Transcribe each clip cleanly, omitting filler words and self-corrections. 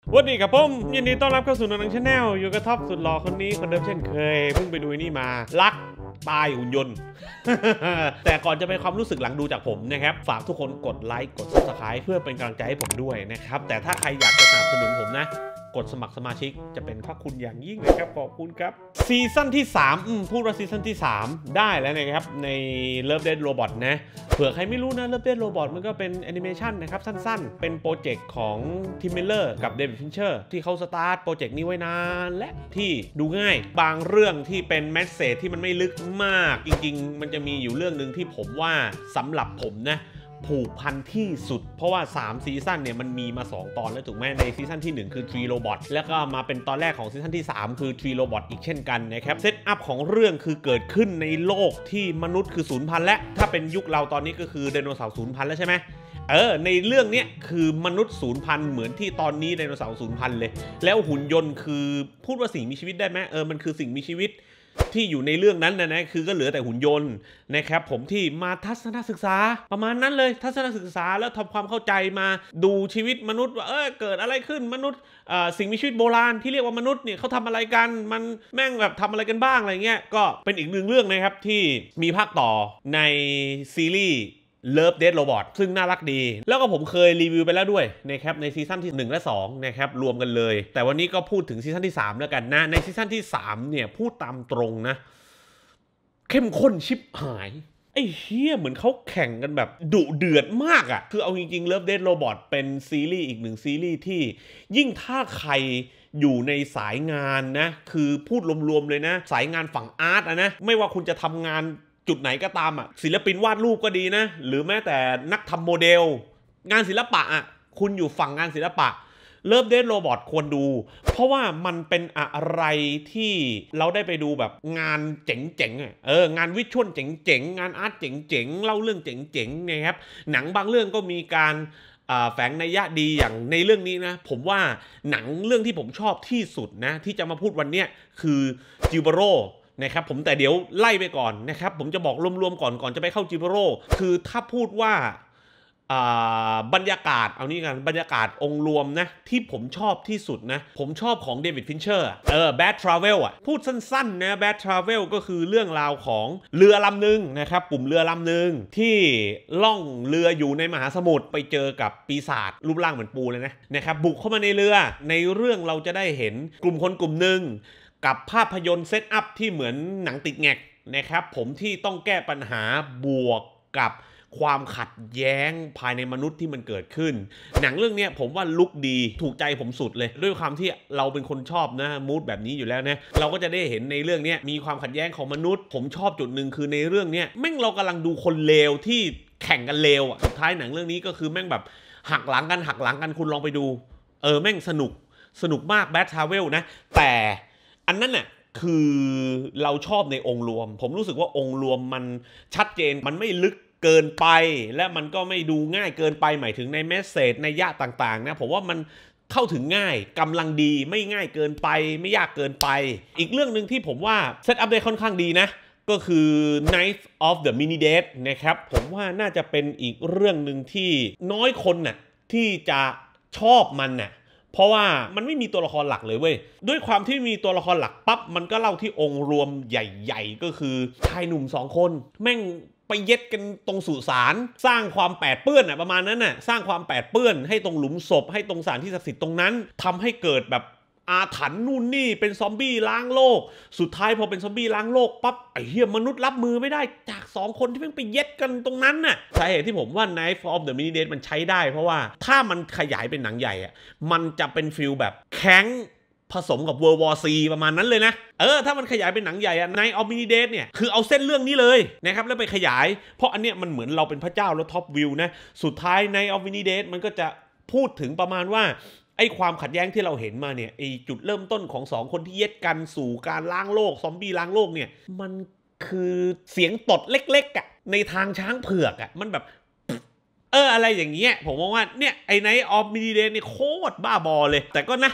วันนี้กับผมยินดีต้อนรับเข้าสู่หนังชาแนลอยู่กับท็อปสุดหล่อคนนี้คนเดิมเช่นเคยเพิ่งไปดูนี่มารักตายหุ่นยนต์ แต่ก่อนจะไปความรู้สึกหลังดูจากผมนะครับฝากทุกคนกดไลค์กด Subscribe เพื่อเป็นกำลังใจให้ผมด้วยนะครับแต่ถ้าใครอยากจะสนับสนุนผมนะกดสมัครสมาชิกจะเป็นพระคุณอย่างยิ่งเลยครับขอบคุณครับซีซั่นที่3พูดว่าซีซั่นที่3ได้แล้วนะครับใน Love Death Robot นะเผื่อใครไม่รู้นะ Love Death Robot มันก็เป็นแอนิเมชันนะครับสั้นๆเป็นโปรเจกต์ของทิมมิลเลอร์กับเดวิดฟินเชอร์ที่เขาสตาร์ทโปรเจกต์นี้ไว้นานและที่ดูง่ายบางเรื่องที่เป็นแมสเสจที่มันไม่ลึกมากจริงๆมันจะมีอยู่เรื่องหนึ่งที่ผมว่าสำหรับผมนะผูกพันที่สุดเพราะว่า3ซีซั่นเนี่ยมันมีมา2ตอนแล้วถูกไหมในซีซั่นที่1คือ Tree Robot แล้วก็มาเป็นตอนแรกของซีซั่นที่3คือ Tree Robot อีกเช่นกันนะครับเซตอัพของเรื่องคือเกิดขึ้นในโลกที่มนุษย์คือสูญพันธุ์และถ้าเป็นยุคเราตอนนี้ก็คือไดโนเสาร์สูญพันธุ์แล้วใช่ไหมในเรื่องนี้คือมนุษย์สูญพันธุ์เหมือนที่ตอนนี้ไดโนเสาร์สูญพันธุ์เลยแล้วหุ่นยนต์คือพูดว่าสิ่งมีชีวิตได้ไหมมันคือสิ่งมีชีวิตที่อยู่ในเรื่องนั้นนะคือก็เหลือแต่หุ่นยนต์นะครับผมที่มาทัศนศึกษาประมาณนั้นเลยทัศนศึกษาแล้วทำความเข้าใจมาดูชีวิตมนุษย์ว่าเกิดอะไรขึ้นมนุษย์สิ่งมีชีวิตโบราณที่เรียกว่ามนุษย์เนี่ยเขาทำอะไรกันมันแม่งแบบทำอะไรกันบ้างอะไรเงี้ยก็เป็นอีกหนึ่งเรื่องนะครับที่มีภาคต่อในซีรีส์Love Death Robot ซึ่งน่ารักดีแล้วก็ผมเคยรีวิวไปแล้วด้วยนะครับในซีซั่นที่1และ2นะครับรวมกันเลยแต่วันนี้ก็พูดถึงซีซั่นที่3แล้วกันนะในซีซั่นที่3เนี่ยพูดตามตรงนะเข้มข้นชิบหายไอ้เหี้ยเหมือนเขาแข่งกันแบบดุเดือดมากอ่ะคือเอาจริงๆ Love Death Robot เป็นซีรีส์อีกหนึ่งซีรีส์ที่ยิ่งถ้าใครอยู่ในสายงานนะคือพูดรวมๆเลยนะสายงานฝั่งอาร์ตนะไม่ว่าคุณจะทำงานจุดไหนก็ตามศิลปินวาดรูปก็ดีนะหรือแม้แต่นักทำโมเดลงานศิลปะคุณอยู่ฝั่งงานศิลปะLove Death Robot ควรดูเพราะว่ามันเป็นอะไรที่เราได้ไปดูแบบงานเจ๋งๆงานวิชวลเจ๋งๆงานอาร์ตเจ๋งๆเล่าเรื่องเจ๋งๆนะครับหนังบางเรื่องก็มีการแฝงนัยยะดีอย่างในเรื่องนี้นะผมว่าหนังเรื่องที่ผมชอบที่สุดนะที่จะมาพูดวันนี้คือจิโบโรนะครับผมแต่เดี๋ยวไล่ไปก่อนนะครับผมจะบอกรวมๆก่อนจะไปเข้าจิโบโรคือถ้าพูดว่าบรรยากาศเอานี่กันบรรยากาศองค์รวมนะที่ผมชอบที่สุดนะผมชอบของเดวิดฟินเชอร์Bad Travel พูดสั้นๆนะ Bad Travel ก็คือเรื่องราวของเรือลำหนึ่งนะครับกลุ่มเรือลำหนึ่งที่ล่องเรืออยู่ในมหาสมุทรไปเจอกับปีศาจรูปร่างเหมือนปูเลยนะครับบุกเข้ามาในเรือในเรื่องเราจะได้เห็นกลุ่มคนกลุ่มหนึ่งกับภาพยนตร์เซตอัพที่เหมือนหนังติดแงกนะครับผมที่ต้องแก้ปัญหาบวกกับความขัดแย้งภายในมนุษย์ที่มันเกิดขึ้นหนังเรื่องนี้ผมว่าลุคดีถูกใจผมสุดเลยด้วยความที่เราเป็นคนชอบนะมูดแบบนี้อยู่แล้วนะเราก็จะได้เห็นในเรื่องนี้มีความขัดแย้งของมนุษย์ผมชอบจุดหนึ่งคือในเรื่องนี้แม่งเรากำลังดูคนเลวที่แข่งกันเลวสุดท้ายหนังเรื่องนี้ก็คือแม่งแบบหักหลังกันคุณลองไปดูแม่งสนุกมาก Bad Travel นะแต่อันนั้นน่ะคือเราชอบในองค์รวมผมรู้สึกว่าองค์รวมมันชัดเจนมันไม่ลึกเกินไปและมันก็ไม่ดูง่ายเกินไปหมายถึงในเมสเสจในยะต่างๆนะผมว่ามันเข้าถึงง่ายกำลังดีไม่ง่ายเกินไปไม่ยากเกินไปอีกเรื่องหนึ่งที่ผมว่าเซตอัพได้ค่อนข้างดีนะก็คือ Night of the Mini Death นะครับผมว่าน่าจะเป็นอีกเรื่องหนึ่งที่น้อยคนน่ะที่จะชอบมันน่ะเพราะว่ามันไม่มีตัวละครหลักเลยเว้ยด้วยความที่มีตัวละครหลักปั๊บมันก็เล่าที่องค์รวมใหญ่ๆก็คือชายหนุ่ม2คนแม่งไปเย็ดกันตรงสุสานสร้างความแปดเปื้อนประมาณนั้นสร้างความแปดเปื้อนให้ตรงหลุมศพให้ตรงสถานที่ศักดิ์สิทธิ์ตรงนั้นทำให้เกิดแบบอาถรรพ์นู่นนี่เป็นซอมบี้ล้างโลกสุดท้ายพอเป็นซอมบี้ล้างโลกปั๊บไอ้เหี้ยมนุษย์รับมือไม่ได้จาก2คนที่เพิ่งไปเย็ดกันตรงนั้นสาเหตุที่ผมว่า Night of the Mini Death มันใช้ได้เพราะว่าถ้ามันขยายเป็นหนังใหญ่มันจะเป็นฟิลแบบแข้งผสมกับ World War C ประมาณนั้นเลยนะถ้ามันขยายเป็นหนังใหญ่Night of Mini Death เนี่ยคือเอาเส้นเรื่องนี้เลยนะครับแล้วไปขยายเพราะอันเนี้ยมันเหมือนเราเป็นพระเจ้าแล้วท็อปวิวนะสุดท้าย Night of Mini Death มันก็จะพูดถึงประมาณว่าไอ้ความขัดแย้งที่เราเห็นมาเนี่ยไอ้จุดเริ่มต้นของ2คนที่เย็ดกันสู่การล้างโลกซอมบี้ล้างโลกเนี่ยมันคือเสียงตดเล็กๆในทางช้างเผือกมันแบบอะไรอย่างเงี้ยผมมองว่าเนี่ยไอ้ Night of Mini Death นี่โคตรบ้าบอเลยแต่ก็นะ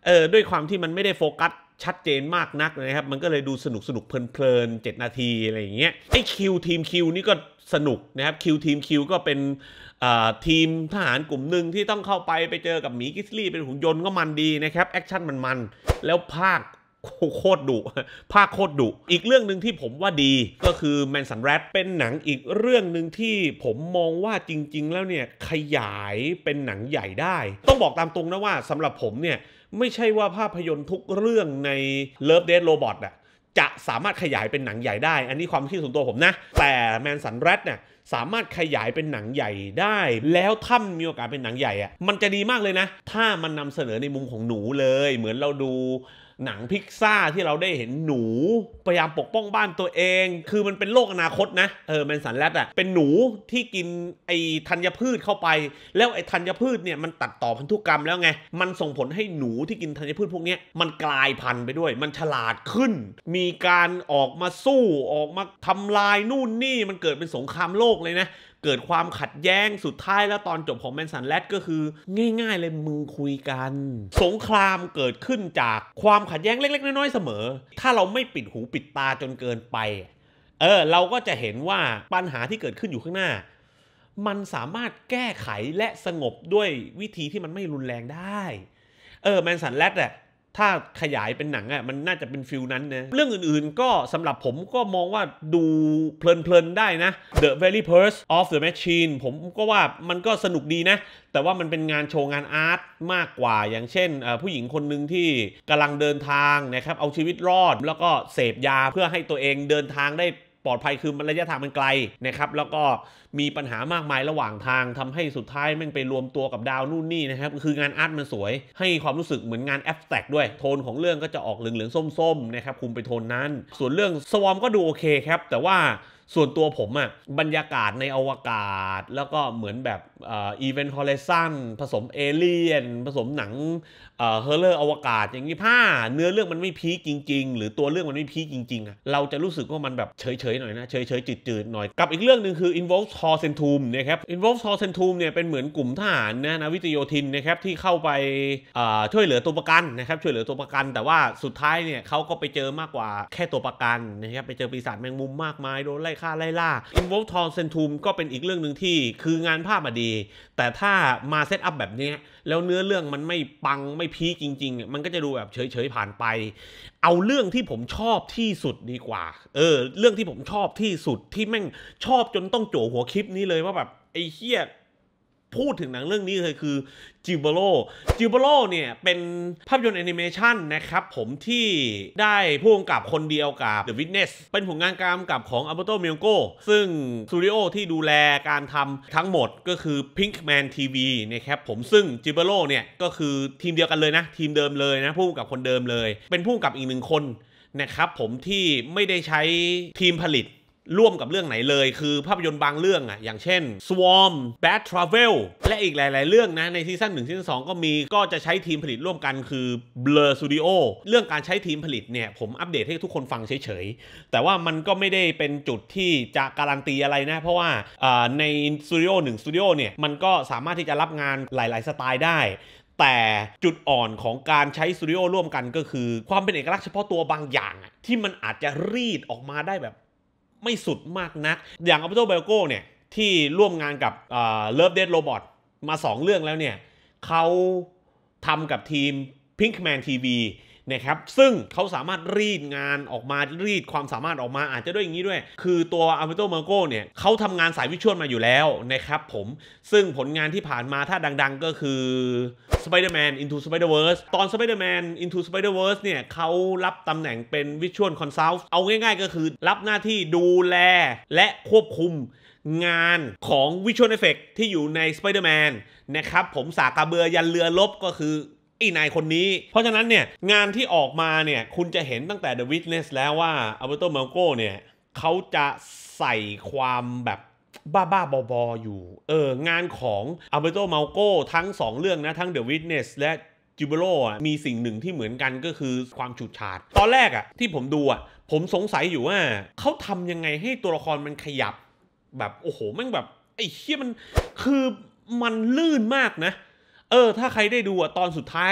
ด้วยความที่มันไม่ได้โฟกัสชัดเจนมากนักนะครับมันก็เลยดูสนุกเพลิน7 นาทีอะไรอย่างเงี้ยไอ้คิวทีมคิวนี่ก็สนุกนะครับคิวทีมคิวก็เป็นทีมทหารกลุ่มหนึ่งที่ต้องเข้าไปเจอกับหมีกิสลี่เป็นหุ่นยนต์ก็มันดีนะครับแอคชั่นมันแล้วภาคโคตรดุอีกเรื่องหนึ่งที่ผมว่าดีก็คือแมนสันแรดเป็นหนังอีกเรื่องหนึ่งที่ผมมองว่าจริงๆแล้วเนี่ยขยายเป็นหนังใหญ่ได้ต้องบอกตามตรงนะว่าสำหรับผมเนี่ยไม่ใช่ว่าภาพยนตร์ทุกเรื่องใน Love Death Robot จะสามารถขยายเป็นหนังใหญ่ได้อันนี้ความคิดส่วนตัวผมนะแต่แมนสันแรดเนี่ยสามารถขยายเป็นหนังใหญ่ได้แล้วถ้ามีโอกาสเป็นหนังใหญ่มันจะดีมากเลยนะถ้ามันนำเสนอในมุมของหนูเลยเหมือนเราดูหนังพิกซ่าที่เราได้เห็นหนูพยายามปกป้องบ้านตัวเองคือมันเป็นโลกอนาคตนะแมนสันแรดเป็นหนูที่กินไอ้ธัญพืชเข้าไปแล้วไอ้ธัญพืชเนี่ยมันตัดต่อพันธุกรรมแล้วไงมันส่งผลให้หนูที่กินธัญพืชพวกนี้มันกลายพันธุ์ไปด้วยมันฉลาดขึ้นมีการออกมาสู้ออกมาทำลายนู่นนี่มันเกิดเป็นสงครามโลกเลยนะเกิดความขัดแย้งสุดท้ายแล้วตอนจบของแมนสันแรดก็คือง่ายๆเลยมึงคุยกันสงครามเกิดขึ้นจากความขัดแย้งเล็กๆน้อยๆเสมอถ้าเราไม่ปิดหูปิดตาจนเกินไปเราก็จะเห็นว่าปัญหาที่เกิดขึ้นอยู่ข้างหน้ามันสามารถแก้ไขและสงบด้วยวิธีที่มันไม่รุนแรงได้แมนสันแรดถ้าขยายเป็นหนังมันน่าจะเป็นฟิลนั้นนะเรื่องอื่นๆก็สำหรับผมก็มองว่าดูเพลินๆได้นะ The Very Purse of the Machine ผมก็ว่ามันก็สนุกดีนะแต่ว่ามันเป็นงานโชว์งานอาร์ตมากกว่าอย่างเช่นผู้หญิงคนหนึ่งที่กำลังเดินทางนะครับเอาชีวิตรอดแล้วก็เสพยาเพื่อให้ตัวเองเดินทางได้ปลอดภัยคือมันระยะทางมันไกลนะครับแล้วก็มีปัญหามากมายระหว่างทางทำให้สุดท้ายแม่งไปรวมตัวกับดาวนู่นนี่นะครับคืองานอาร์ตมันสวยให้ความรู้สึกเหมือนงานแอบสแตรกด้วยโทนของเรื่องก็จะออกเหลืองๆส้มๆนะครับคุมไปโทนนั้นส่วนเรื่องสวอมก็ดูโอเคครับแต่ว่าส่วนตัวผมบรรยากาศในอวกาศแล้วก็เหมือนแบบอีเวนต์ฮอลเลซันผสมเอเลี่ยนผสมหนังเฮอร์เรอร์อวกาศอย่างนี้เนื้อเรื่องมันไม่พีคจริงๆหรือตัวเรื่องมันไม่พีคจริงๆเราจะรู้สึกว่ามันแบบเฉยๆหน่อยนะเฉยๆจืดๆหน่อยกับอีกเรื่องหนึ่งคือ Involve Torcentum นะครับ Involve Torcentum เนี่ยเป็นเหมือนกลุ่มทหารนะวิทยโยธินนะครับที่เข้าไปช่วยเหลือตัวประกันนะครับช่วยเหลือตัวประกันแต่ว่าสุดท้ายเนี่ยเขาก็ไปเจอมากกว่าแค่ตัวประกันนะครับไปเจอปีศาจแมงมุมมากมายโดนไล่ฆ่าไล่ล่า Involve Torcentum ก็เป็นอีกเรื่องหนึ่งที่คืองานภาพดีแต่ถ้ามาเซตอัพแบบนี้แล้วเนื้อเรื่องมันไม่ปังไม่พีคจริงๆมันก็จะดูแบบเฉยๆผ่านไปเอาเรื่องที่ผมชอบที่สุดดีกว่าเรื่องที่ผมชอบที่สุดที่แม่งชอบจนต้องโจหัวคลิปนี้เลยว่าแบบไอ้เหี้ยพูดถึงหนังเรื่องนี้เลยคือจิโบโลเนี่ยเป็นภาพยนตร์แอนิเมชันนะครับผมที่ได้ผู้กำกับคนเดียวกับ The Witness เป็นผลงานการกำกับของ Alberto Mielgo ซึ่งสตูดิโอที่ดูแลการทำทั้งหมดก็คือ Pinkman TV นะครับผมซึ่งจิโบโลเนี่ยก็คือทีมเดียวกันเลยนะทีมเดิมเลยนะผู้กำกับคนเดิมเลยเป็นผู้กำกับอีกหนึ่งคนนะครับผมที่ไม่ได้ใช้ทีมผลิตร่วมกับเรื่องไหนเลยคือภาพยนตร์บางเรื่องอย่างเช่น Swarm Bad Travel และอีกหลายๆเรื่องนะในซีซั่น1ซีซั่น2ก็จะใช้ทีมผลิตร่วมกันคือ Blur Studio เรื่องการใช้ทีมผลิตเนี่ยผมอัปเดตให้ทุกคนฟังเฉยๆแต่ว่ามันก็ไม่ได้เป็นจุดที่จะการันตีอะไรนะเพราะว่าในสตูดิโอ1สตูดิโอเนี่ยมันก็สามารถที่จะรับงานหลายๆสไตล์ได้แต่จุดอ่อนของการใช้สตูดิโอร่วมกันก็คือความเป็นเอกลักษณ์เฉพาะตัวบางอย่างที่มันอาจจะรีดออกมาได้แบบไม่สุดมากนักอย่าง Alberto Mielgo เนี่ยที่ร่วมงานกับLove Death Robot มา2เรื่องแล้วเนี่ยเขาทำกับทีม Pinkman TV นะครับซึ่งเขาสามารถรีดงานออกมารีดความสามารถออกมาอาจจะด้วยอย่างนี้ด้วยคือตัว Alberto Mielgo เนี่ยเขาทำงานสายวิชวลมาอยู่แล้วนะครับผมซึ่งผลงานที่ผ่านมาถ้าดังๆก็คือ Spider-Man Into Spider-Verse ตอน Spider-Man Into Spider-Verse เนี่ยเขารับตำแหน่งเป็น Visual Consult เอาง่ายๆก็คือรับหน้าที่ดูแลและควบคุมงานของ Visual Effect ที่อยู่ใน Spider-Man นะครับผมสากกระเบือยันเรือลบก็คือไอ้นายคนนี้เพราะฉะนั้นเนี่ยงานที่ออกมาเนี่ยคุณจะเห็นตั้งแต่ The Witness แล้วว่า Alberto Mielgo เนี่ยเขาจะใส่ความแบบบ้าๆบอๆอยู่งานของ Alberto Mielgo ทั้ง2เรื่องนะทั้ง The Witness และ Gibolo มีสิ่งหนึ่งที่เหมือนกันก็คือความฉูดฉาดตอนแรกที่ผมดูผมสงสัยอยู่ว่าเขาทำยังไงให้ตัวละครมันขยับแบบโอ้โหแม่งแบบไอ้เหี้ยมันคือมันลื่นมากนะถ้าใครได้ดูตอนสุดท้าย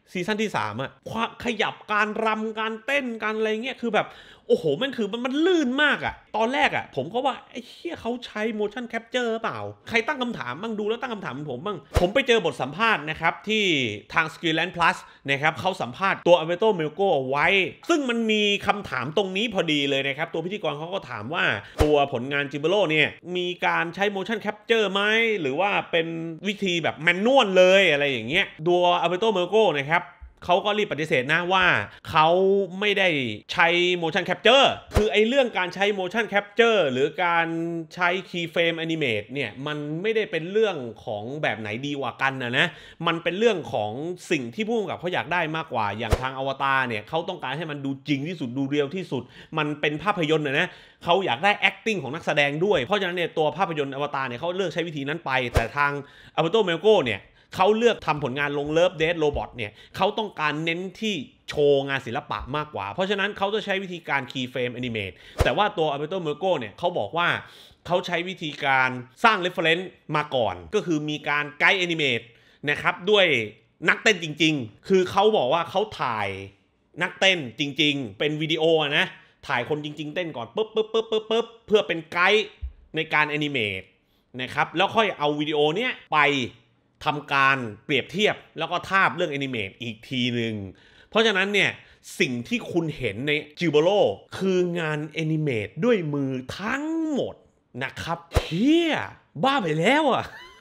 ซีซั่นที่3อะขยับการรำการเต้นการอะไรเงี้ยคือแบบโอ้โหมันลื่นมากอะตอนแรกอะผมก็ว่าไอ้เหี้ยเขาใช้ motion capture หรือเปล่าใครตั้งคำถามบ้างดูแล้วตั้งคำถามผมบ้างผมไปเจอบทสัมภาษณ์นะครับที่ทาง Skillland Plus นะครับเขาสัมภาษณ์ตัว Alberto Melgo เอาไว้ซึ่งมันมีคำถามตรงนี้พอดีเลยนะครับตัวพิธีกรเขาก็ถามว่าตัวผลงาน Gibolo เนี่ยมีการใช้ motion capture ไหมหรือว่าเป็นวิธีแบบแมนนวลเลยอะไรอย่างเงี้ยตัว Alberto Melgo นะครับเขาก็รีบปฏิเสธนะว่าเขาไม่ได้ใช้ motion capture คือไอ้เรื่องการใช้ motion capture หรือการใช้ keyframe animate เนี่ยมันไม่ได้เป็นเรื่องของแบบไหนดีกว่ากันนะมันเป็นเรื่องของสิ่งที่ผู้กำกับเขาอยากได้มากกว่าอย่างทางอวตารเนี่ยเขาต้องการให้มันดูจริงที่สุดดูเรียลที่สุดมันเป็นภาพยนตร์นะเขาอยากได้ acting ของนักแสดงด้วยเพราะฉะนั้นเนี่ยตัวภาพยนตร์อวตารเนี่ยเขาเลือกใช้วิธีนั้นไปแต่ทาง Alberto Melgo เนี่ยเขาเลือกทำผลงานลง Love Death Robot เนี่ยเขาต้องการเน้นที่โชว์งานศิลปะมากกว่าเพราะฉะนั้นเขาจะใช้วิธีการ Keyframe Animate แต่ว่าตัว Alberto Melgo เนี่ยเขาบอกว่าเขาใช้วิธีการสร้าง reference มาก่อนก็คือมีการไกด์ Animate นะครับด้วยนักเต้นจริงๆคือเขาบอกว่าเขาถ่ายนักเต้นจริงๆเป็นวิดีโอนะถ่ายคนจริงๆเต้นก่อนปึ๊บเพื่อเป็นไกด์ในการ Animate นะครับแล้วค่อยเอาวิดีโอเนี้ยไปทำการเปรียบเทียบแล้วก็ทาบเรื่องแอนิเมตอีกทีหนึ่งเพราะฉะนั้นเนี่ยสิ่งที่คุณเห็นใน Gibolo คืองานแอนิเมตด้วยมือทั้งหมดนะครับเฮียบ้าไปแล้วอ่ะ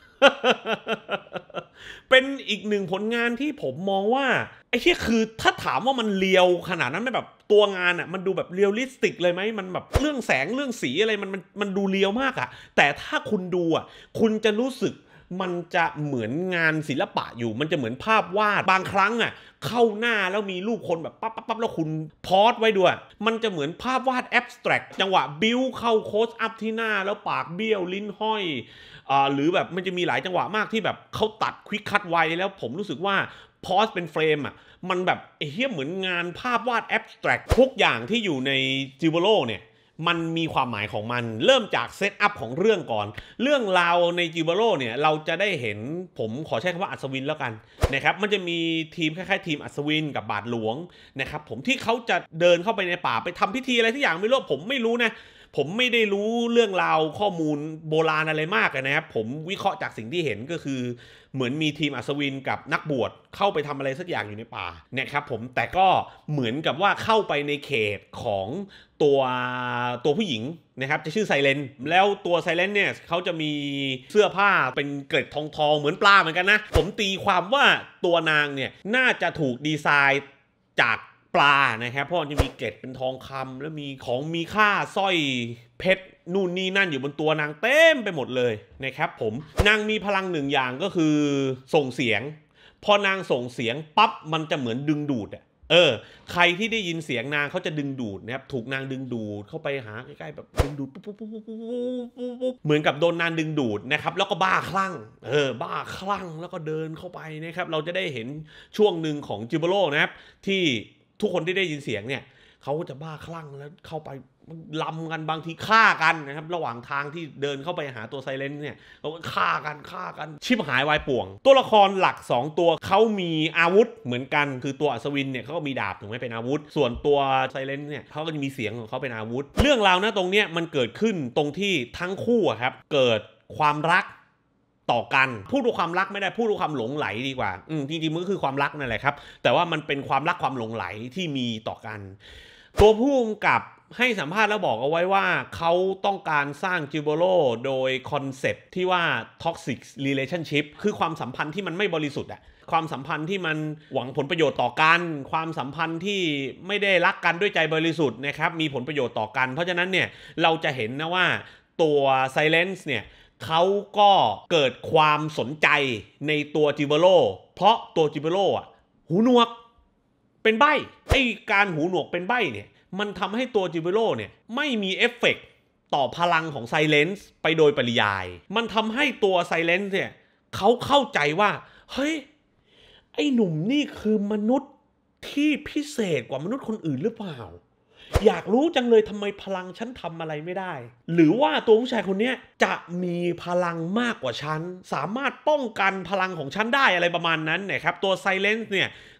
เป็นอีกหนึ่งผลงานที่ผมมองว่าไอ้ที่คือถ้าถามว่ามันเรียวขนาดนั้นไม่แบบตัวงานอ่ะมันดูแบบเรียลลิสติกเลยไหมมันแบบเรื่องแสงเรื่องสีอะไรมันดูเรียวมากอ่ะแต่ถ้าคุณดูอ่ะคุณจะรู้สึกมันจะเหมือนงานศิลปะอยู่มันจะเหมือนภาพวาดบางครั้งอ่ะเข้าหน้าแล้วมีรูปคนแบบปั๊บแล้วคุณพอสไว้ด้วยมันจะเหมือนภาพวาดแอบสแตรกจังหวะบิ้วเข้าโคสอัพที่หน้าแล้วปากเบี้ยวลิ้นห้อยหรือแบบมันจะมีหลายจังหวะมากที่แบบเขาตัดควิกคัทไวแล้วผมรู้สึกว่าพอสเป็นเฟรมอ่ะมันแบบเฮี้ยเหมือนงานภาพวาดแอบสแตรกทุกอย่างที่อยู่ใน Gibolo เนี่ยมันมีความหมายของมันเริ่มจากเซตอัพของเรื่องก่อนเรื่องราวใน Gibolo เนี่ยเราจะได้เห็นผมขอใช้คำว่าอัศวินแล้วกันนะครับมันจะมีทีมคล้ายๆทีมอัศวินกับบาทหลวงนะครับผมที่เขาจะเดินเข้าไปในป่าไปทำพิธีอะไรที่อย่างไม่รู้ผมไม่รู้นะผมไม่ได้รู้เรื่องราวข้อมูลโบราณอะไรมากนะครับผมวิเคราะห์จากสิ่งที่เห็นก็คือเหมือนมีทีมอัศวินกับนักบวชเข้าไปทำอะไรสักอย่างอยู่ในป่านะครับผมแต่ก็เหมือนกับว่าเข้าไปในเขตของตัวผู้หญิงนะครับจะชื่อไซเลนแล้วตัวไซเลนเนี่ยเขาจะมีเสื้อผ้าเป็นเกล็ดทองเหมือนปลาเหมือนกันนะผมตีความว่าตัวนางเนี่ยน่าจะถูกดีไซน์จากปลานะครับเพราะจะมีเกล็ดเป็นทองคำแล้วมีของมีค่าสร้อยเพชรนู่นนี่นั่นอยู่บนตัวนางเต็มไปหมดเลยนะครับผมนางมีพลังหนึ่งอย่างก็คือส่งเสียงพอนางส่งเสียงปั๊บมันจะเหมือนดึงดูดใครที่ได้ยินเสียงนางเขาจะดึงดูดนะครับถูกนางดึงดูดเข้าไปหาใกล้ๆแบบดึงดูดปุ๊บเหมือนกับโดนนางดึงดูดนะครับแล้วก็บ้าคลั่งบ้าคลั่งแล้วก็เดินเข้าไปนะครับเราจะได้เห็นช่วงหนึ่งของ Gibolo นะครับที่ทุกคนที่ได้ยินเสียงเนี่ยเขาก็จะบ้าคลั่งแล้วเข้าไปลำกันบางทีฆ่ากันนะครับระหว่างทางที่เดินเข้าไปหาตัวไซเลนเนี่ยเขาก็ฆ่ากันชิบหายวายป่วงตัวละครหลัก2ตัวเขามีอาวุธเหมือนกันคือตัวอัศวินเนี่ยเขาก็มีดาบถูกไหมเป็นอาวุธส่วนตัวไซเลนเนี่ยเขาก็จะมีเสียงของเขาเป็นอาวุธเรื่องราวนะตรงเนี้ยมันเกิดขึ้นตรงที่ทั้งคู่ครับเกิดความรักต่อกันพูดถึงความรักไม่ได้พูดถึงความหลงไหลดีกว่าจริงๆมันก็คือความรักนั่นแหละครับแต่ว่ามันเป็นความรักความหลงไหลที่มีต่อกันตัวผู้กำกับให้สัมภาษณ์แล้วบอกเอาไว้ว่าเขาต้องการสร้าง Gibolo โดยคอนเซ็ปต์ที่ว่า toxic relationship คือความสัมพันธ์ที่มันไม่บริสุทธิ์อะความสัมพันธ์ที่มันหวังผลประโยชน์ต่อกันความสัมพันธ์ที่ไม่ได้รักกันด้วยใจบริสุทธิ์นะครับมีผลประโยชน์ต่อกันเพราะฉะนั้นเนี่ยเราจะเห็นนะว่าตัว Silence เนี่ยเขาก็เกิดความสนใจในตัว Gibolo เพราะตัว Gibolo อ่ะหูหนวกเป็นใบ้ไอ้การหูหนวกเป็นใบ้เนี่ยมันทำให้ตัว Gibolo เนี่ยไม่มีเอฟเฟกต์ต่อพลังของ Silence ไปโดยปริยายมันทำให้ตัว Silence เนี่ยเขาเข้าใจว่าเฮ้ยไอ้หนุ่มนี่คือมนุษย์ที่พิเศษกว่ามนุษย์คนอื่นหรือเปล่าอยากรู้จังเลยทำไมพลังฉันทำอะไรไม่ได้หรือว่าตัวผู้ชายคนนี้จะมีพลังมากกว่าฉันสามารถป้องกันพลังของฉันได้อะไรประมาณนั้นนะครับตัว Silence เนี่ย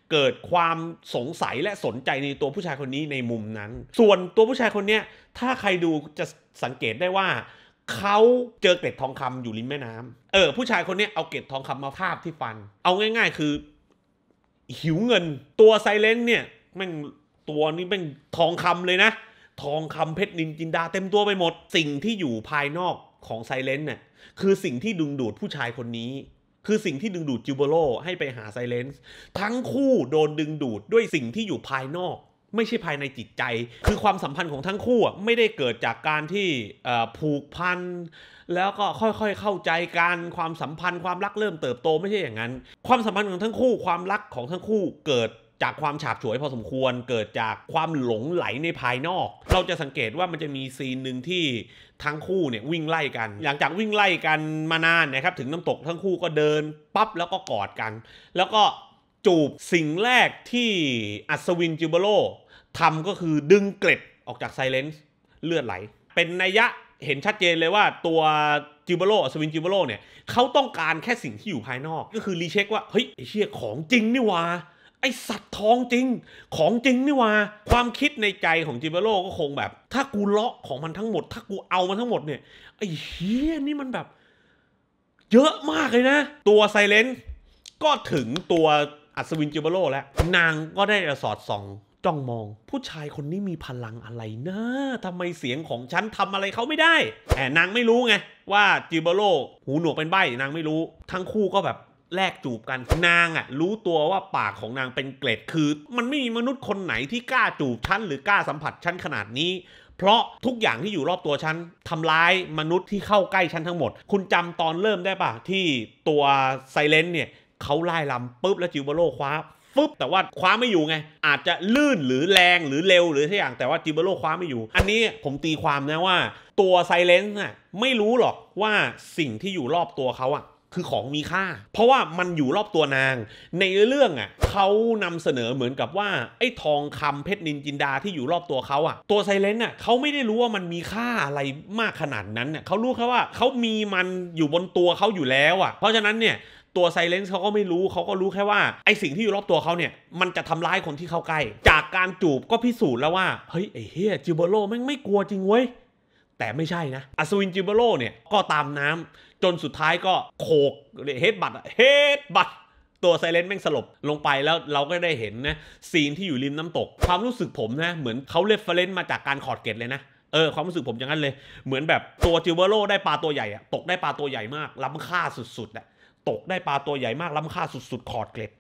เกิดความสงสัยและสนใจในตัวผู้ชายคนนี้ในมุมนั้นส่วนตัวผู้ชายคนนี้ถ้าใครดูจะสังเกตได้ว่าเขาเจอเกล็ดทองคำอยู่ริมแม่น้ำผู้ชายคนนี้เอาเกล็ดทองคำมาทาบที่ฟันเอาง่ายๆคือหิวเงินตัวไซเลนต์เนี่ยแม่งตัวนี้เป็นทองคำเลยนะทองคำเพชรนินจินดาเต็มตัวไปหมดสิ่งที่อยู่ภายนอกของไซเลนต์เนี่ยคือสิ่งที่ดึงดูดผู้ชายคนนี้คือสิ่งที่ดึงดูดจิโบโร่ให้ไปหาไซเลนส์ทั้งคู่โดนดึงดูดด้วยสิ่งที่อยู่ภายนอกไม่ใช่ภายในจิตใจคือความสัมพันธ์ของทั้งคู่ไม่ได้เกิดจากการที่ผูกพันแล้วก็ค่อยๆเข้าใจกันความสัมพันธ์ความรักเริ่มเติบโตไม่ใช่อย่างนั้นความสัมพันธ์ของทั้งคู่ความรักของทั้งคู่เกิดจากความฉาบฉวยพอสมควรเกิดจากความหลงไหลในภายนอกเราจะสังเกตว่ามันจะมีซีนหนึ่งที่ทั้งคู่เนี่ยวิ่งไล่กันหลังจากวิ่งไล่กันมานานนะครับถึงน้ำตกทั้งคู่ก็เดินปั๊บแล้วก็กอดกันแล้วก็จูบสิ่งแรกที่อัศวินจิโบโร่ทำก็คือดึงเกล็ดออกจากไซเลนส์เลือดไหลเป็นนัยยะเห็นชัดเจนเลยว่าตัวจิโบโร่อัศวินจิโบโร่เนี่ยเขาต้องการแค่สิ่งที่อยู่ภายนอกก็คือรีเช็คว่าเฮ้ยไอ้เชี่ยของจริงนี่วะไอสัตว์ทองจริงของจริงนี่วะความคิดในใจของจิโบโร่ก็คงแบบถ้ากูเลาะของมันทั้งหมดถ้ากูเอามันทั้งหมดเนี่ยไอ้เฮียนี่มันแบบเยอะมากเลยนะตัวไซเลนส์ก็ถึงตัวอัศวินจิโบโร่แล้วนางก็ได้สอดส่องจ้องมองผู้ชายคนนี้มีพลังอะไรนะทำไมเสียงของฉันทำอะไรเขาไม่ได้แต่นางไม่รู้ไงว่าจิโบโร่หูหนวกเป็นใบ้นางไม่รู้ทั้งคู่ก็แบบแลกจูบกันนางรู้ตัวว่าปากของนางเป็นเกล็ดคือมันไม่มีมนุษย์คนไหนที่กล้าจูบฉันหรือกล้าสัมผัสฉันขนาดนี้เพราะทุกอย่างที่อยู่รอบตัวฉันทำร้ายมนุษย์ที่เข้าใกล้ฉันทั้งหมดคุณจำตอนเริ่มได้ป่ะที่ตัวไซเลนต์เนี่ยเขาไล่ลำปุ๊บแล้วจิโบโร่คว้าปุ๊บแต่ว่าคว้าไม่อยู่ไงอาจจะลื่นหรือแรงหรือเร็วหรือทุกอย่างแต่ว่าจิโบโร่คว้าไม่อยู่อันนี้ผมตีความนะว่าตัวไซเลนส์ไม่รู้หรอกว่าสิ่งที่อยู่รอบตัวเขาคือของมีค่าเพราะว่ามันอยู่รอบตัวนางในเรื่องเขานำเสนอเหมือนกับว่าไอ้ทองคำเพชรนินจินดาที่อยู่รอบตัวเขาตัวไซเลนต์เขาไม่ได้รู้ว่ามันมีค่าอะไรมากขนาดนั้นเขารู้แค่ว่าเขามีมันอยู่บนตัวเขาอยู่แล้วเพราะฉะนั้นเนี่ยตัวไซเลนส์เขาก็ไม่รู้เขาก็รู้แค่ว่าไอสิ่งที่อยู่รอบตัวเขาเนี่ยมันจะทำร้ายคนที่เข้าใกล้จากการจูบก็พิสูจน์แล้วว่าเฮ้ยไอ้เฮียจิโบโร่แม่งไม่กลัวจริงเว้ยแต่ไม่ใช่นะอัศวินจิโบโร่เนี่ยก็ตามน้ำจนสุดท้ายก็โขกเฮดบัตตัวไซเลนต์แม่งสลบลงไปแล้วเราก็ได้เห็นนะซีนที่อยู่ริมน้ำตกความรู้สึกผมนะเหมือนเขาเรฟเฟอเรนซ์มาจากการขอดเกล็ดเลยนะความรู้สึกผมอย่างนั้นเลยเหมือนแบบตัวจิโบโร่ได้ปลาตัวใหญ่ตกได้ปลาตัวใหญ่มากล้ำค่าสุดๆตกได้ปลาตัวใหญ่มากล้ำค่าสุดๆขอดเกล็ด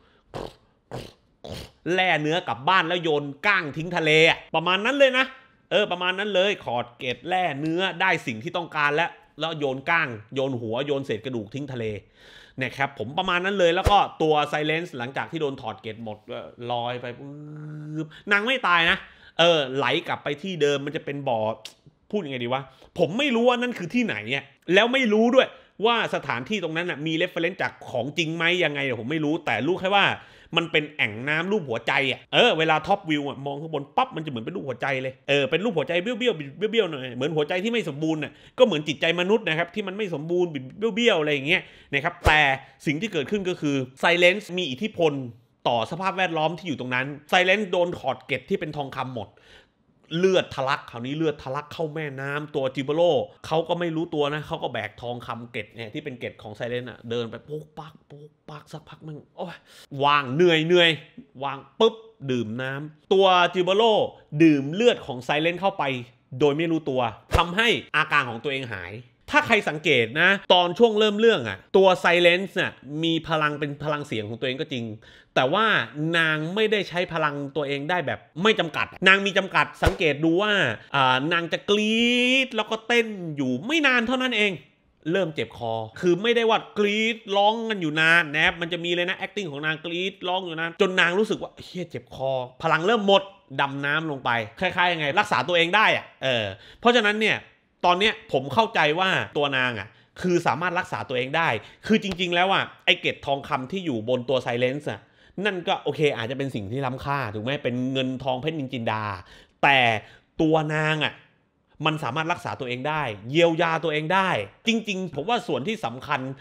แล่เนื้อกลับบ้านแล้วโยนก้างทิ้งทะเลประมาณนั้นเลยนะประมาณนั้นเลยขอดเกล็ดแล่เนื้อได้สิ่งที่ต้องการแล้วโยนก้างโยนหัวโยนเศษกระดูกทิ้งทะเลนะครับผมประมาณนั้นเลยแล้วก็ตัวไซเลนส์หลังจากที่โดนถอดเกล็ดหมดลอยไปนางไม่ตายนะไหลกลับไปที่เดิมมันจะเป็นบ่อพูดยังไงดีวะผมไม่รู้ว่านั่นคือที่ไหนแล้วไม่รู้ด้วยว่าสถานที่ตรงนั้นมีเรฟเฟอเรนซ์จากของจริงไหมยังไงผมไม่รู้แต่รู้แค่ว่ามันเป็นแอ่งน้ำรูปหัวใจเวลาท็อปวิวมองข้างบนปั๊บมันจะเหมือนเป็นรูปหัวใจเลยเป็นรูปหัวใจเบี้ยวหน่อยเหมือนหัวใจที่ไม่สมบูรณ์ก็เหมือนจิตใจมนุษย์นะครับที่มันไม่สมบูรณ์เบี้ยวอะไรอย่างเงี้ยนะครับแต่สิ่งที่เกิดขึ้นก็คือไซเลนส์มีอิทธิพลต่อสภาพแวดล้อมที่อยู่ตรงนั้นไซเลนส์โดนถอดเกล็ดที่เป็นทองคำหมดเลือดทะลักคราวนี้เลือดทะลักเข้าแม่น้ำตัวจิโบโร่เขาก็ไม่รู้ตัวนะเขาก็แบกทองคำเกล็ดเนี่ยที่เป็นเกล็ดของไซเลนต์เดินไปปุ๊กปักสักพักมึงโอ้ยวางเหนื่อยวางปุ๊บดื่มน้ำตัวจิโบโร่ดื่มเลือดของไซเลนต์เข้าไปโดยไม่รู้ตัวทำให้อาการของตัวเองหายถ้าใครสังเกตนะตอนช่วงเริ่มเรื่องตัวไซเลนส์มีพลังเป็นพลังเสียงของตัวเองก็จริงแต่ว่านางไม่ได้ใช้พลังตัวเองได้แบบไม่จำกัดนางมีจำกัดสังเกตดูว่านางจะกรี๊ดแล้วก็เต้นอยู่ไม่นานเท่านั้นเองเริ่มเจ็บคอคือไม่ได้ว่ากรี๊ดร้องกันอยู่นานนะมันจะมีเลยนะ acting ของนางกรี๊ดร้องอยู่นานจนนางรู้สึกว่าเฮียเจ็บคอพลังเริ่มหมดดำน้ำลงไปคล้ายๆยังไงรักษาตัวเองได้เพราะฉะนั้นเนี่ยตอนเนี้ยผมเข้าใจว่าตัวนางคือสามารถรักษาตัวเองได้คือจริงๆแล้วไอเกล็ดทองคำที่อยู่บนตัวไซเลนส์นั่นก็โอเคอาจจะเป็นสิ่งที่ล้ำค่าถูกไหมเป็นเงินทองเพชรนินจินดาแต่ตัวนางมันสามารถรักษาตัวเองได้เยียวยาตัวเองได้จริงๆผมว่าส่วนที่สำคัญ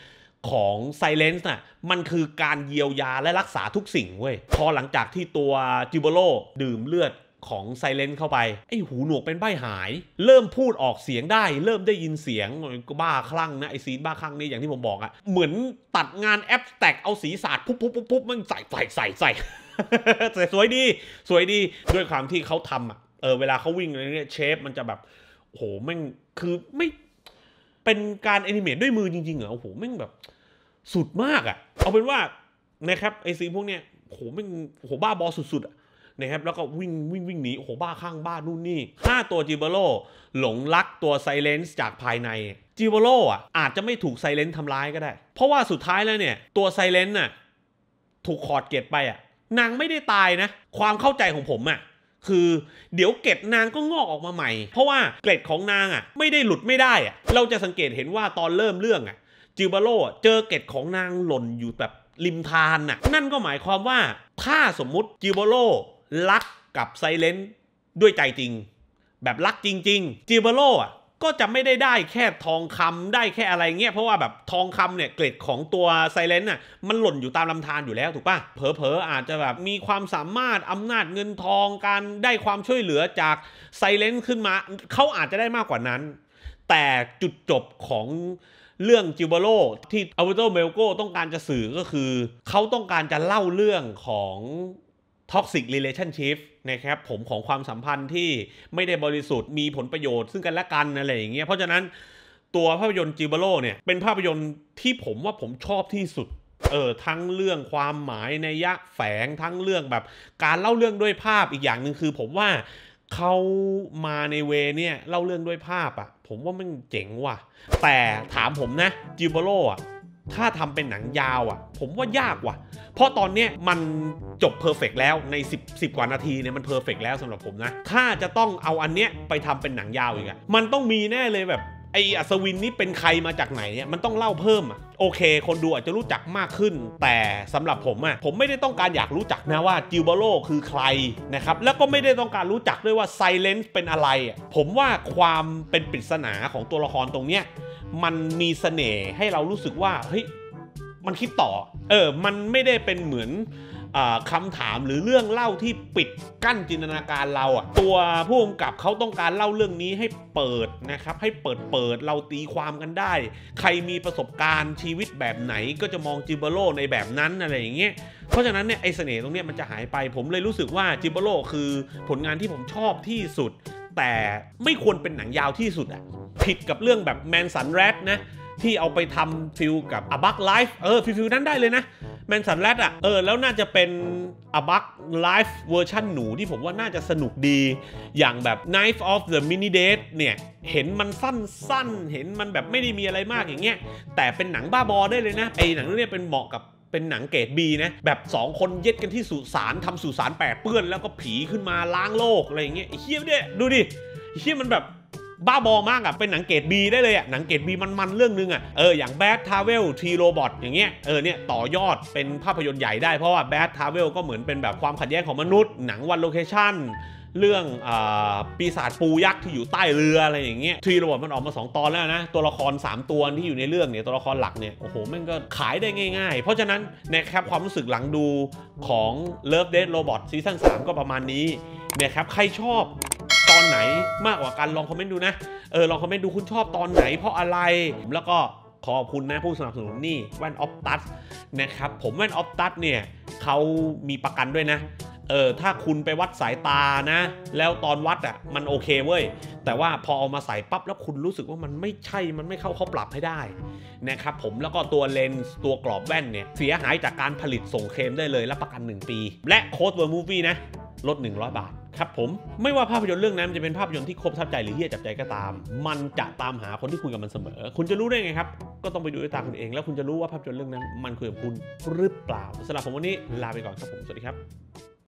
ของ Silence น่ะมันคือการเยียวยาและรักษาทุกสิ่งเว้ยพอหลังจากที่ตัวจิโบโร่ดื่มเลือดของ Silence เข้าไปไอ้หูหนวกเป็นใบ้หายเริ่มพูดออกเสียงได้เริ่มได้ยินเสียงก็บ้าคลั่งนะไอซีนบ้าคลั่งนี่อย่างที่ผมบอกอะเหมือนตัดงานแอปแตกเอาสีสาดปุ๊บมันใส่แต่สวยดีด้วยความที่เขาทำอะเวลาเขาวิ่งอะไรเนี่ยเชฟมันจะแบบโหแม่งคือไม่เป็นการแอนิเมตด้วยมือจริงๆเหรอโอ้โหแม่งแบบสุดมากอะเอาเป็นว่านะครับไอซีนพวกเนี้ยโหแม่งโหบ้าบอสุดๆอะนะครับแล้วก็วิ่งหนีโอ้โหบ้าข้างบ้านู่นนี่5ตัวจิโบโร่หลงรักตัวไซเลนซ์จากภายในจิโบโร่อ่ะอาจจะไม่ถูกไซเลนซ์ทำร้ายก็ได้เพราะว่าสุดท้ายแล้วเนี่ยตัวไซเลนซ์น่ะถูกขอดเกล็ดไปอ่ะนางไม่ได้ตายนะความเข้าใจของผมอ่ะคือเดี๋ยวเกล็ดนางก็งอกออกมาใหม่เพราะว่าเกล็ดของนางอ่ะไม่ได้หลุดไม่ได้อ่ะเราจะสังเกตเห็นว่าตอนเริ่มเรื่องอ่ะจิโบโร่เจอเกล็ดของนางหล่นอยู่แบบริมทานน่ะนั่นก็หมายความว่าถ้าสมมุติจิโบโร่รักกับไซเลนซ์ด้วยใจจริงแบบรักจริงๆจิโบโร่อ่ะก็จะไม่ได้แค่ทองคำได้แค่อะไรเงี้ยเพราะว่าแบบทองคำเนี่ยเกล็ดของตัวไซเลนซ์น่ะมันหล่นอยู่ตามลำธารอยู่แล้วถูกป่ะเผลอๆอาจจะแบบมีความสามารถอำนาจเงินทองการได้ความช่วยเหลือจากไซเลนซ์ขึ้นมาเขาอาจจะได้มากกว่านั้นแต่จุดจบของเรื่องจิโบโร่ที่อัลเบโต เมลโกต้องการจะสื่อก็คือเขาต้องการจะเล่าเรื่องของToxic Relationship นะครับผมของความสัมพันธ์ที่ไม่ได้บริสุทธิ์มีผลประโยชน์ซึ่งกันและกันอะไรอย่างเงี้ยเพราะฉะนั้นตัวภาพยนตร์จิโบโร่เนี่ยเป็นภาพยนตร์ที่ผมว่าผมชอบที่สุดทั้งเรื่องความหมายนัยยะแฝงทั้งเรื่องแบบการเล่าเรื่องด้วยภาพอีกอย่างหนึ่งคือผมว่าเขามาในเวเนี่ยเล่าเรื่องด้วยภาพอ่ะผมว่ามันเจ๋งว่ะแต่ถามผมนะจิโบโร่อ่ะถ้าทำเป็นหนังยาวอ่ะผมว่ายากว่ะเพราะตอนเนี้ยมันจบเพอร์เฟกต์แล้วใน10 กว่านาทีเนี่ยมันเพอร์เฟกต์แล้วสำหรับผมนะถ้าจะต้องเอาอันเนี้ยไปทำเป็นหนังยาวอีกอะมันต้องมีแน่เลยแบบไออัศวินนี่เป็นใครมาจากไหนเนี่ยมันต้องเล่าเพิ่มอะโอเคคนดูอาจจะรู้จักมากขึ้นแต่สำหรับผมอะผมไม่ได้ต้องการอยากรู้จักนะว่าจิโบโร่คือใครนะครับแล้วก็ไม่ได้ต้องการรู้จักด้วยว่าไซเลนซ์เป็นอะไรอะผมว่าความเป็นปริศนาของตัวละครตรงเนี้ยมันมีเสน่ห์ให้เรารู้สึกว่าเฮ้ยมันคิดต่อมันไม่ได้เป็นเหมือนคำถามหรือเรื่องเล่าที่ปิดกั้นจินตนาการเราอ่ะตัวผู้กำกับเขาต้องการเล่าเรื่องนี้ให้เปิดนะครับให้เปิดเราตีความกันได้ใครมีประสบการณ์ชีวิตแบบไหนก็จะมองจิโบโร่ในแบบนั้นอะไรอย่างเงี้ยเพราะฉะนั้นเนี่ยไอเสน่ห์ตรงเนี้ยมันจะหายไปผมเลยรู้สึกว่าจิโบโร่คือผลงานที่ผมชอบที่สุดแต่ไม่ควรเป็นหนังยาวที่สุดอ่ะผิดกับเรื่องแบบแมนสันแรดนะที่เอาไปทำฟิลกับA Bug Lifeฟิลนั้นได้เลยนะแมนสันแรดแล้วน่าจะเป็นA Bug Life เวอร์ชันหนูที่ผมว่าน่าจะสนุกดีอย่างแบบ Knife of the Mini Date เนี่ยเห็นมันสั้นเห็นมันแบบไม่ได้มีอะไรมากอย่างเงี้ยแต่เป็นหนังบ้าบอได้เลยนะไอหนังเรื่องนี้เป็นเหมาะกับเป็นหนังเกรด B นะแบบ2คนเย็ดกันที่สุสานทำสุสานแปดเปื้อนแล้วก็ผีขึ้นมาล้างโลกอะไรอย่างเงี้ยไอ้เหี้ยเนี่ยดูดิไอ้เหี้ยมันแบบบ้าบอมากเป็นหนังเกรด B ได้เลยหนังเกรด B มันเรื่องนึงอย่าง Bad Travel 3 Robot อย่างเงี้ยเนี่ยต่อยอดเป็นภาพยนตร์ใหญ่ได้เพราะว่า Bad Travel ก็เหมือนเป็นแบบความขัดแย้งของมนุษย์หนังวันโลเคชั่นเรื่องปีศาจปูยักษ์ที่อยู่ใต้เรืออะไรอย่างเงี้ย3 Robot มันออกมา2 ตอนแล้วนะตัวละคร3 ตัวที่อยู่ในเรื่องเนี่ยตัวละครหลักเนี่ยโอ้โหมันก็ขายได้ง่ายๆเพราะฉะนั้นนะครับความรู้สึกหลังดูของ Love Death Robot ซีซั่น 3ก็ประมาณนี้นะครับใครชอบตอนไหนมากกว่ากันลองคอมเมนต์ดูนะลองคอมเมนต์ดูคุณชอบตอนไหนเพราะอะไรแล้วก็ขอบคุณนะผู้สนับสนุนนี่แว่นออฟตัสนะครับผมแว่นออฟตัสเนี่ยเขามีประกันด้วยนะถ้าคุณไปวัดสายตานะแล้วตอนวัดมันโอเคเว้ยแต่ว่าพอเอามาใส่ปั๊บแล้วคุณรู้สึกว่ามันไม่ใช่มันไม่เข้าเขาปรับให้ได้นะครับผมแล้วก็ตัวเลนส์ตัวกรอบแว่นเนี่ยเสียหายจากการผลิตส่งเคลมได้เลยรับประกัน1 ปีและโค้ด World Movie นะลด100 บาทครับผมไม่ว่าภาพยนตร์เรื่องนั้นจะเป็นภาพยนตร์ที่ครบทับใจหรือเหี้ยจับใจก็ตามมันจะตามหาคนที่คุยกับมันเสมอคุณจะรู้ได้ไงครับก็ต้องไปดูด้วยตาคุณเองแล้วคุณจะรู้ว่าภาพยนตร์เรื่องนั้นมันคุยกับคุณหรือเปล่าสำหรับผมวันนี้ลาไปก่อนครับผมสวัสดีครับ